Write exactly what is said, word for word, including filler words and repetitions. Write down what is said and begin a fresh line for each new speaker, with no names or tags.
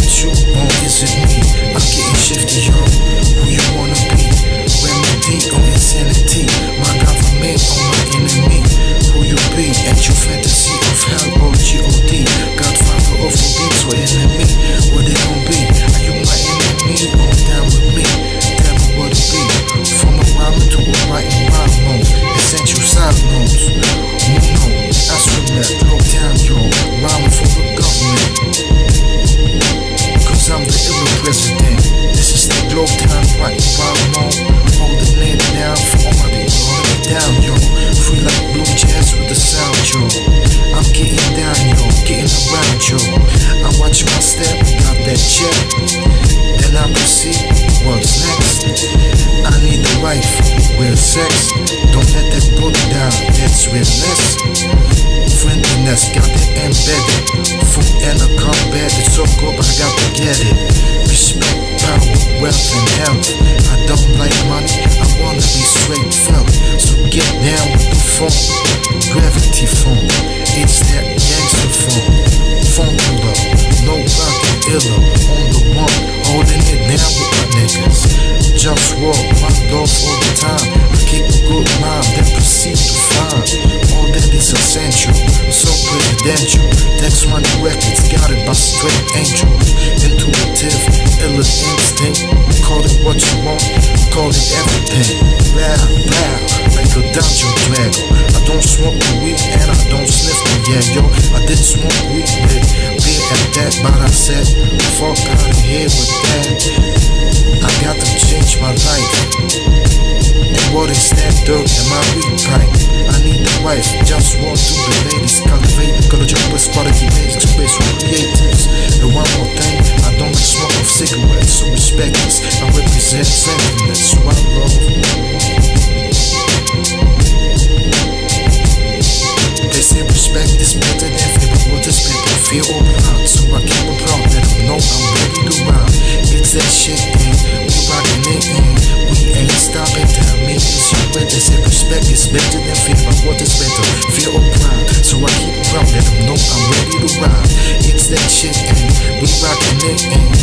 it you or is it me? I'm getting shifty, yo. Who you wanna be? Remedy or insanity? My government or my enemy? Who you be? At your fantasy of hell or G O D? Godfather of the beats or enemy? What it gon' be? Are you my enemy or down with me? Tell me what it be. From a rhyming to a writing rhyme mode. Essential side notes. Muno, astronaut, Globetown, yo. Rhyming for the government. Cause I'm the ill president. This is the Globetown writing rhyme mode. Holding it down for all my people. Holding it down, yo. Free like blue jazz with the sound, yo. I'm getting down, yo. Getting around, yo. I watch my step, got that check. Then I proceed, what's next? I need a wife, real sex. Don't let that book down, that's realness. Friendliness, got it embedded. Food and a combat, it's so good, but I got to get it. Respect, power, wealth, and health. I don't like money, I wanna be straight felt. So get down with the phone, gravity phone. It's that gangster phone. Funkula, no rockin' iller. On the one, holding it down with my niggas. JustWar, my love all the time. I keep a good mind, then proceed to find all that is essential. So presidential. Text Money Records, got it by straight angels. Intuitive, iller instinct. Call it what you want, call it everything. Loud, loud, like a dungeon dragon. I don't smoke the weed and I don't sniff the yeah, yo. I did smoke weed, but beer at that, but I said, fuck out of here with that. I got to change my life. And what is that dirt in my weed pipe? I need a wife, just want to the ladies. Cultivate, color jumpers, quality music, space for creators. And one more thing, I don't smoke of cigarettes, so respect this. I represent friendliness, so I love. They say respect is better than fear, but what is better, fear or pride? So I keep them proud, let them know I'm ready to ride. It's that shit, man, we rockin' it, man. We ain't stopping, tell me is you ready? They say respect is better than fear, but what is better, fear or pride? So I keep them proud, let them know I'm ready to ride. It's that shit, man, we rockin' it, man.